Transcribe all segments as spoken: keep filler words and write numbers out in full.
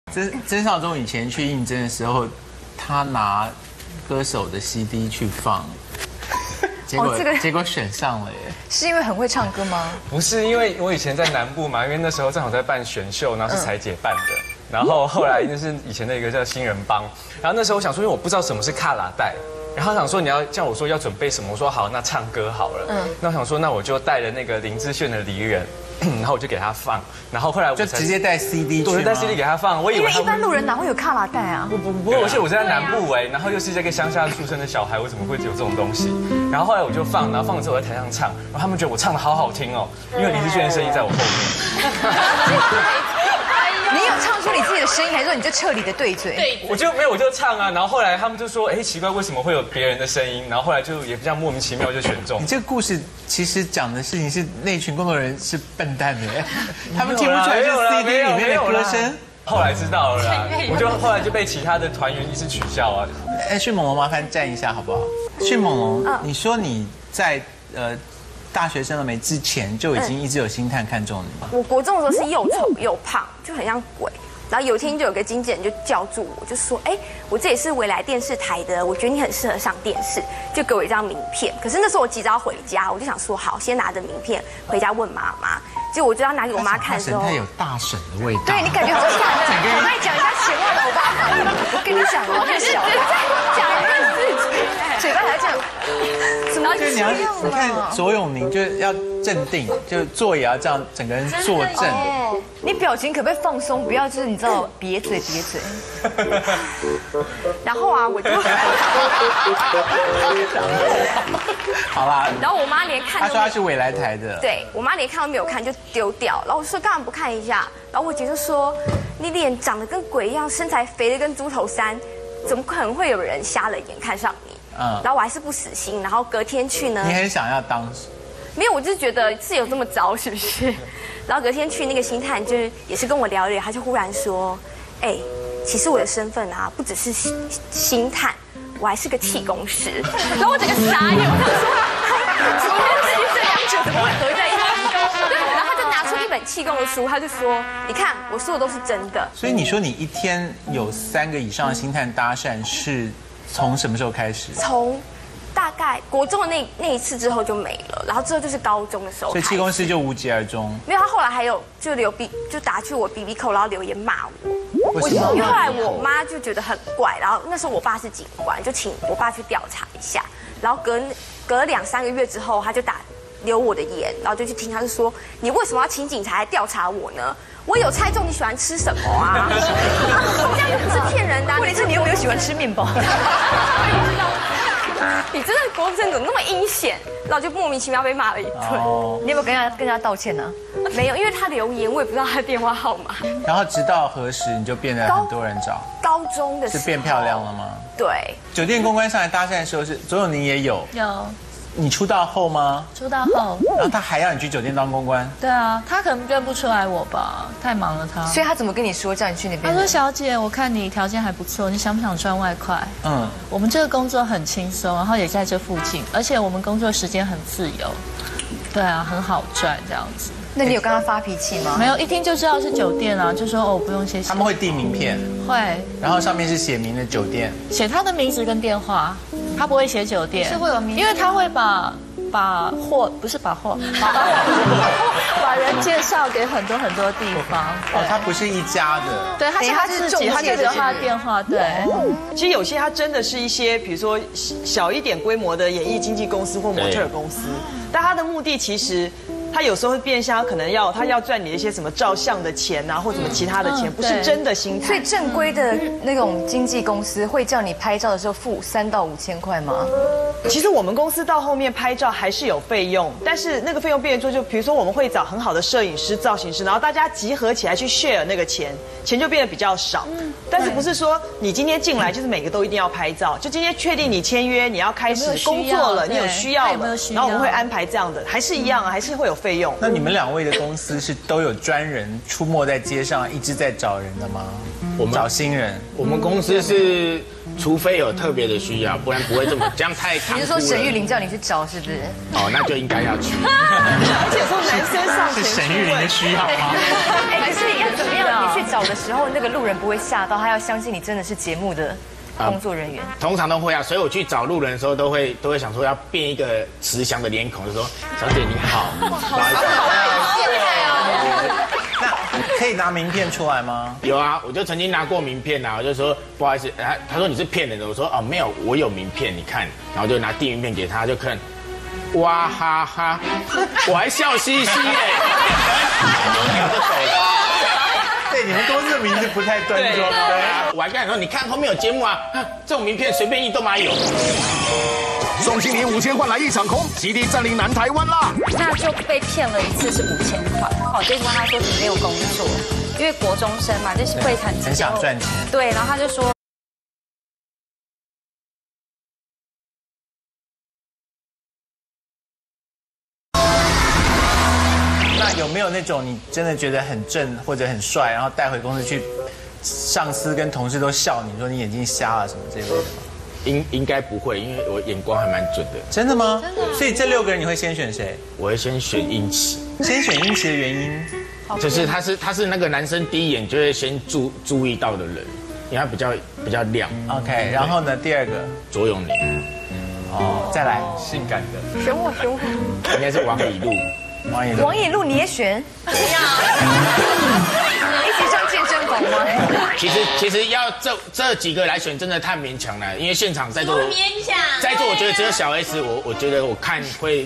曾曾少宗以前去应征的时候，他拿歌手的 C D 去放，结果、哦这个、结果选上了耶。 是因为很会唱歌吗？ 不是，因为我以前在南部嘛，因为那时候正好在办选秀，然后是彩姐办的。嗯然后后来就是以前的一个叫新人帮，然后那时候我想说，因为我不知道什么是卡拉带，然后想说你要叫我说要准备什么，我说好，那唱歌好了。嗯，那我想说，那我就带了那个林志炫的《离人》，然后我就给他放，然后后来我就直接带 C D 去， 对，带 C D 给他放。我以为因为一般路人哪会有卡拉带啊？ 不不不，而且我是在南部哎，然后又是这个乡下出生的小孩，我怎么会有这种东西？然后后来我就放，然后放了之后我在台上唱，然后他们觉得我唱的好好听哦，因为林志炫的声音在我后面。 你有唱出你自己的声音，还是说你就彻底的对嘴？ 对， 我就没有，我就唱啊。然后后来他们就说，哎，奇怪，为什么会有别人的声音？然后后来就也比较莫名其妙就选中。 你这个故事其实讲的事情是那群工作人员是笨蛋的，他们听不出来是 C D 里面的歌声。 后来知道了啦，我就后来就被其他的团员一直取笑啊。 哎，迅猛龙麻烦站一下好不好？迅猛龙，你说你在呃。大学生了没之前就已经一直有星探看中你吗？ 我国中的时候是又丑又胖，就很像鬼。然后有一天就有个经纪人就叫住我，就说：“哎，我这也是未来电视台的，我觉得你很适合上电视。”就给我一张名片。可是那时候我急着要回家，我就想说好，先拿着名片回家问妈妈。结果我就要拿给我妈看的时候， 神太有大婶的味道。 对你感觉好像我跟你讲一下前万的欧巴好了，我跟你讲哦，那小讲一个自己， 嘴巴还这样。 什么？就是你要你看左永宁就要镇定，就坐也要这样，整个人坐正。 你表情可不可以放松？不要就是你知道瘪嘴瘪嘴。 然后啊，我就好啦。 然后我妈连看， 她说她是未来台的， 对我妈连看都没有看就丢掉。然后我说干嘛不看一下？然后我姐就说你脸长得跟鬼一样，身材肥的跟猪头山，怎么可能会有人瞎了眼看上你？嗯。然后我还是不死心，然后隔天去呢。 你很想要当？ 没有，我就是觉得是有这么糟，是不是？然后隔天去那个星探，就是也是跟我聊一聊，他就忽然说，哎，其实我的身份啊，不只是星探，我还是个气功师。然后我整个傻眼，我想说，怎么会这两者怎么会合在一起？对，然后他就拿出一本气功的书，他就说，你看我说的都是真的。 所以你说你一天有三个以上的星探搭讪，是从什么时候开始？ 从大概国中的那那一次之后就没了，然后之后就是高中的时候， 所以气功师就无疾而终。 没有，他后来还有就留 B 就打去我 B B 扣，然后留言骂我。 为什么？ 因为后来我妈就觉得很怪，然后那时候我爸是警官，就请我爸去调查一下，然后隔隔两三个月之后，他就打留我的言，然后就去听，他就说你为什么要请警察来调查我呢？我有猜中你喜欢吃什么啊？这样就不是骗人的。 问题是你有没有喜欢吃面包？ 你真的国中怎么那么阴险？然后就莫名其妙被骂了一顿。 你有没有跟他跟他道歉呢？ 没有，因为他留言，我也不知道他的电话号码。 然后直到何时你就变得很多人找？ 高中的时候是变漂亮了吗？ 对。 酒店公关上来搭讪的时候是左永宁也有。 有。 你出道后吗？ 出道后。 然后他还要你去酒店当公关？ 对啊，他可能认不出来我吧，太忙了他。 所以他怎么跟你说叫你去那边？ 他说：“小姐，我看你条件还不错，你想不想赚外快？嗯，我们这个工作很轻松，然后也在这附近，而且我们工作时间很自由，对啊，很好赚这样子。” 那你有跟他发脾气吗？ 没有，一听就知道是酒店啊，就说哦不用谢谢。 他们会递名片， 会， 然后上面是写明的酒店， 写他的名字跟电话，他不会写酒店， 是会有名字， 因为他会把把货不是把货，把把人介绍给很多很多地方。 哦，他不是一家的， 对，他是他自己，他就留他的电话。对， 其实有些他真的是一些，比如说小一点规模的演艺经纪公司或模特儿公司，但他的目的其实。他有时候会变相，可能要他要赚你一些什么照相的钱啊，或什么其他的钱，不是真的心态。 所以正规的那种经纪公司会叫你拍照的时候付三到五千块吗？ 其实我们公司到后面拍照还是有费用，但是那个费用变成说，就比如说我们会找很好的摄影师、造型师，然后大家集合起来去 share 那个钱，钱就变得比较少。但是不是说你今天进来就是每个都一定要拍照？就今天确定你签约，你要开始工作了，你有需要了，然后我们会安排这样的，还是一样啊，还是会有。 费用。 那你们两位的公司是都有专人出没在街上，一直在找人的吗？我们找新人。 我们公司是，除非有特别的需要，不然不会这么这样太残酷了。 你是说沈玉琳叫你去找是不是？ 哦，那就应该要去。 而且说男生上前是沈玉琳的需要吗？ 哎，可是要怎么样？你去找的时候，那个路人不会吓到，他要相信你真的是节目的工作人员。 通常都会啊，所以我去找路人的时候，都会都会想说要变一个慈祥的脸孔，就说小姐你好，不好意思。 那可以拿名片出来吗？ 有啊，我就曾经拿过名片啊，我就说不好意思，他他说你是骗人的，我说哦没有，我有名片，你看，然后就拿递名片给他，就看，哇哈哈，我还笑嘻嘻耶，然后就走了。 对，你们公司的名字不太端庄。 对啊，我还跟你说，你看后面有节目啊，这种名片随便印都买有。 宋庆龄五千换来一场空，极地占领南台湾啦！ 那就被骗了一次是五千块。我就问他说你没有工作，因为国中生嘛，就是会谈很想赚钱。 对，然后他就说。 那有没有那种你真的觉得很正或者很帅，然后带回公司去，上司跟同事都笑你说你眼睛瞎了什么这类的吗？ 应应该不会，因为我眼光还蛮准的。 真的吗？真的。所以这六个人你会先选谁？ 我会先选英奇。 先选英奇的原因， 就是他是他是那个男生第一眼就会先注注意到的人，因为他比较比较亮。 OK， 然后呢，第二个左永宁。 哦，再来性感的。 选我选我。 应该是王以璐。 王以璐。 王以璐你也选？不要。一起上健身房吗？ 其实其实要这这几个来选真的太勉强了，因为现场在座勉强， 在座我觉得只有小 S， 我我觉得我看会。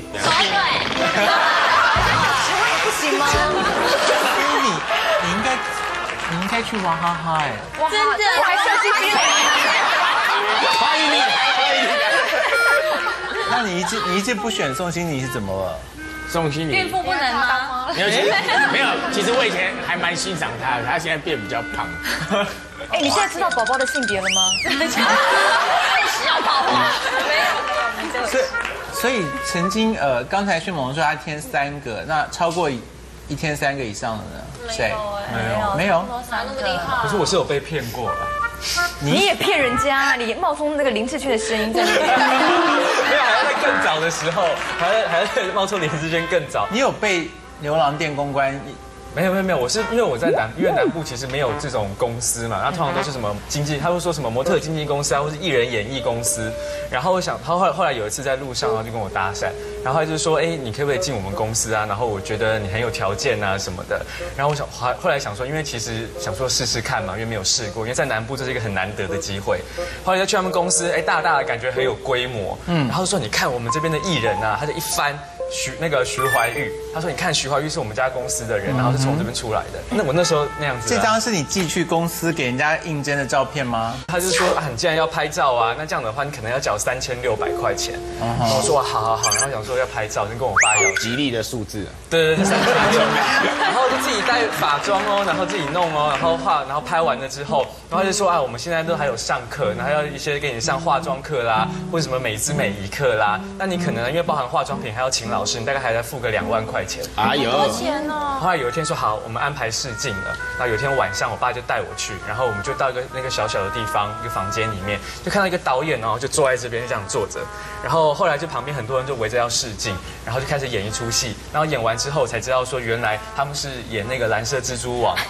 不行吗？ 你你应该你应该去娃哈哈哎。 真的， 我还设计师。 欢迎你，欢迎你。 那你一直你一直不选宋欣妮是怎么了？ 宋欣妮孕妇不能吗？ 没有，其实没有，其实我以前还蛮欣赏她的，她现在变比较胖。 哎，你现在知道宝宝的性别了吗？ 小宝宝没有。 所以所以曾经呃，刚才迅猛说他一天三个，那超过一一天三个以上的呢？谁？ 没有没有。 哪那么厉害？ 可是我是有被骗过了。 你也骗人家，你冒充那个林志炫的声音在那边。 没有，还要在更早的时候，还要还要在冒充林志炫更早。 你有被牛郎店公关？ 没有没有没有，我是因为我在南，因为南部其实没有这种公司嘛，那通常都是什么经纪，他会说什么模特经纪公司啊，或是艺人演艺公司。然后我想，他后来后来有一次在路上，然后就跟我搭讪，然后他就说，哎，你可不可以进我们公司啊？然后我觉得你很有条件啊什么的。然后我想，后后来想说，因为其实想说试试看嘛，因为没有试过，因为在南部这是一个很难得的机会。后来就去他们公司，哎，大大的感觉很有规模，嗯，然后说你看我们这边的艺人啊，他就一翻。徐那个徐怀钰，他说你看徐怀钰是我们家公司的人，然后是从这边出来的。那我那时候那样子、啊， 这张是你寄去公司给人家应征的照片吗？ 他就说啊，你既然要拍照啊，那这样的话你可能要缴三千六百块钱。然后我说好好好，然后想说要拍照，就跟我爸要吉利的数字。 对对对，三千六。然后就自己带发妆哦，然后自己弄哦，然后画，然后拍完了之后，然后他就说啊，我们现在都还有上课，然后要一些给你上化妆课啦，或者什么美姿美仪课啦。那你可能因为包含化妆品还要请老师，你大概还在付个两万块钱。 哎呦， 多钱哦！ 后来有一天说好，我们安排试镜了。然后有一天晚上，我爸就带我去，然后我们就到一个那个小小的地方，一个房间里面，就看到一个导演哦，就坐在这边这样坐着。然后后来就旁边很多人就围着要试镜，然后就开始演一出戏。然后演完之后才知道说，原来他们是演那个蓝色蜘蛛网。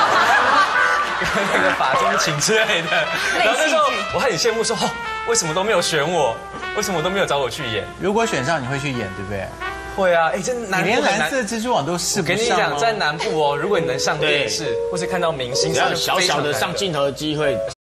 那个法中情之类的，然后那时候我还很羡慕说，哦，为什么都没有选我？为什么都没有找我去演？ 如果选上，你会去演，对不对？ 会啊，哎，这南部连蓝色蜘蛛网都试不上。 我跟你讲，在南部哦，如果你能上电视，或是看到明星， 只要小小的上镜头的机会。